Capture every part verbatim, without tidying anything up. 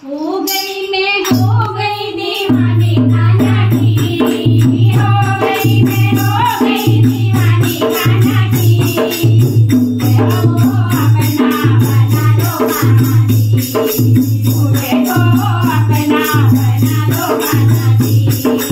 हो गई मैं हो गई दीवानी कान्हा की, हो गई मैं हो गई दीवानी कान्हा की, मुझे तो अपना बना लो कान्हा जी, मुझे तो अपना बना लो कान्हा जी।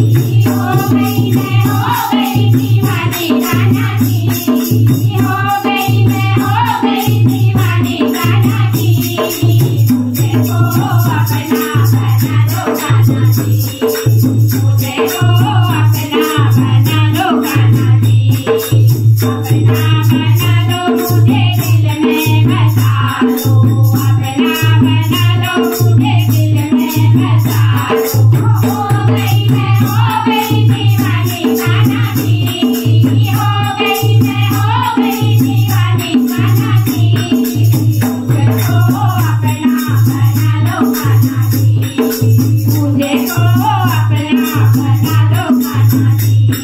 हो गई मैं हो गई दीवानी कान्हा की, हो गई मैं हो गई दीवानी कान्हा की, मुझे तो अपना बना लो कान्हा जी, मुझे तो अपना बना लो कान्हा जी, अपना बना लो मुझे दिल में बसा लो, अपना बना लो मुझे दिल में बसा लो। हो गई मैं हो गई दीवानी कान्हा की, हो गई मैं हो गई दीवानी कान्हा की, मुझे तो अपना बना लो कान्हा जी, मुझे तो अपना बना लो कान्हा जी।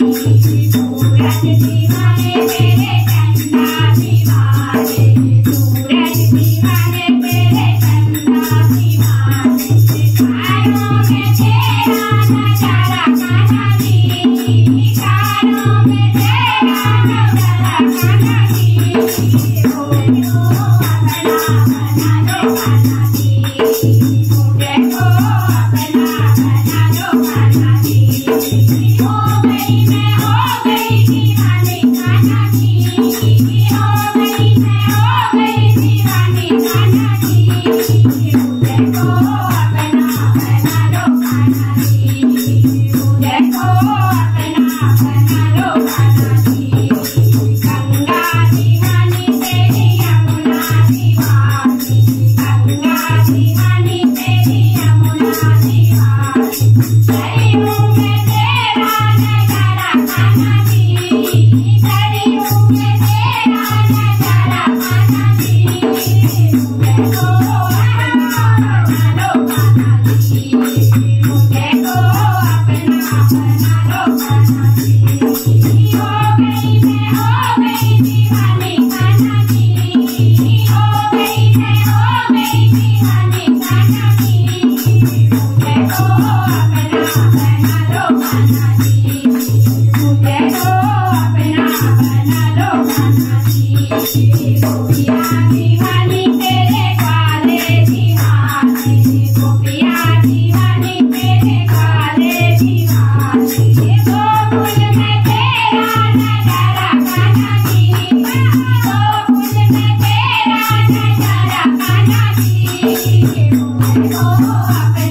सूरज दीवाने तेरे चंदा दीवाने, सूरज दीवाने तेरे चंदा दीवाने, कानों में तेरा नजारा कान्हा जी, कानों में तेरा नजारा कान्हा जी, मुझे तो अपना बना लो कान्हा जी, मुझे तो अपना बना लो कान्हा जी। हो गई मैं हो गई दीवानी कान्हा की, हो गई मैं हो गई दीवानी कान्हा की, मुझे तो अपना बना लो कान्हा जी, मुझे तो अपना बना लो कान्हा जी। गंगा दीवानी तेरी यमुना दीवानी, गंगा दीवानी तेरी यमुना दीवानी, दरियों में तेरा नजारा कान्हा जी, दरियों में तेरा नजारा कान्हा जी, मुझे तो अपना बना लो कान्हा जी, मुझे तो अपना बना लो कान्हा जी। हो गई मैं हो गई दीवानी कान्हा की, हो गई मैं हो गई दीवानी कान्हा की, मुझे तो अपना बना लो कान्हा जी, मुझे तो अपना बना लो कान्हा जी। गोपिया दीवानी तेरे काले दीवाने, गोपिया दीवानी तेरे काले दीवाने, गोकुल में तेरा नजारा कान्हा जी, गोकुल में तेरा नजारा कान्हा जी, मुझे तो अपना